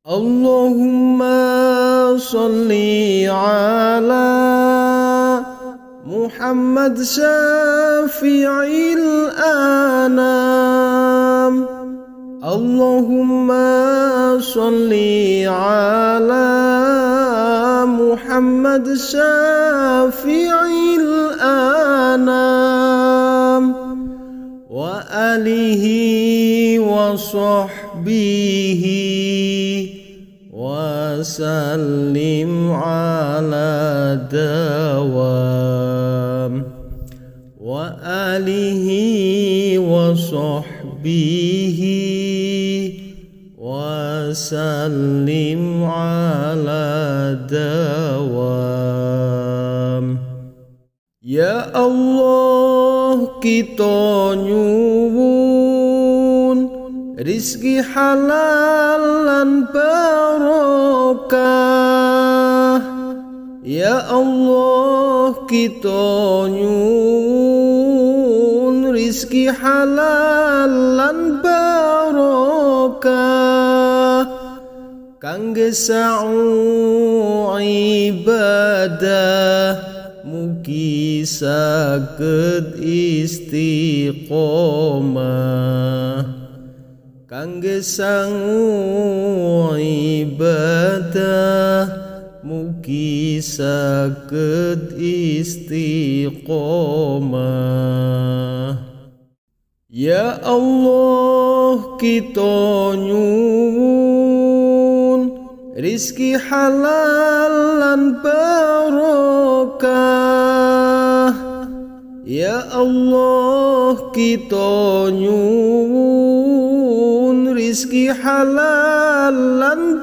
Allahumma salli ala Muhammad syafi'il anam. Allahumma salli ala Muhammad syafi'il anam wa alihi wa sahbihi wa sallim ala dawam wa alihi wa sahbihi wa sallim ala dawam. Ya Allah, kita nyuwun rizki halal lan barokah. Ya Allah, kita nyuwun rizki halal lan barokah kangge sa'u ibadah mugi saged istiqomah kangge sangu ibadah mugi saged istiqomah. Ya Allah, kita nyuwun rizki halal lan barokah. Ya Allah, kita nyuwun rizki halal lan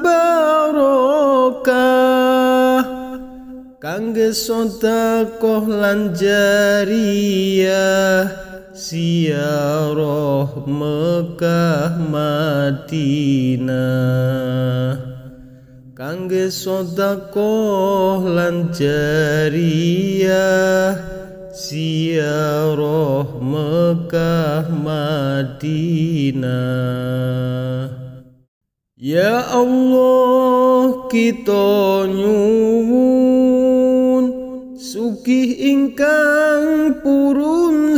barokah kangge sedekah lan jariyah ziarah Mekah Madinah kangge sedekah lan jariyah ziarah Mekah Madinah. Ya Allah, kita nyuwun sugih ingkang purun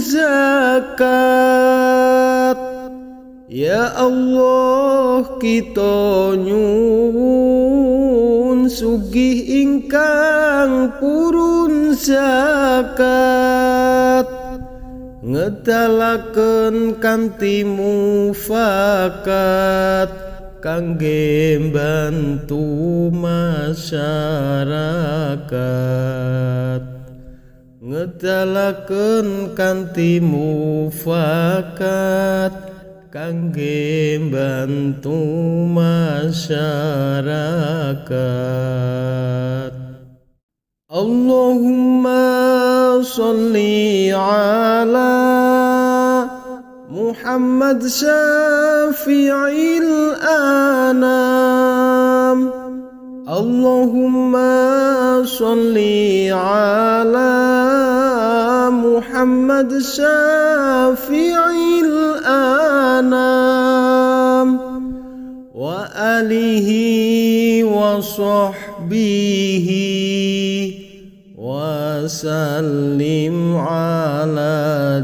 zakat. Ya Allah, kita nyuwun sugih ingkang purun zakat ngedalaken kanthi mufakat kangge mbantu masyarakat ngedalaken kanthi mufakat kangge mbantu masyarakat. Allahumma salli ala Muhammad syafi'il anam. Allahumma salli ala Muhammad syafi'il anam wa alihi wa sahbihi wa sallim ala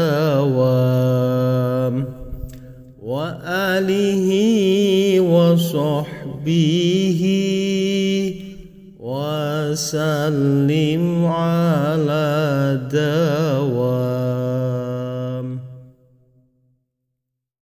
dawam wa alihi wa sahbihi wa sallim ala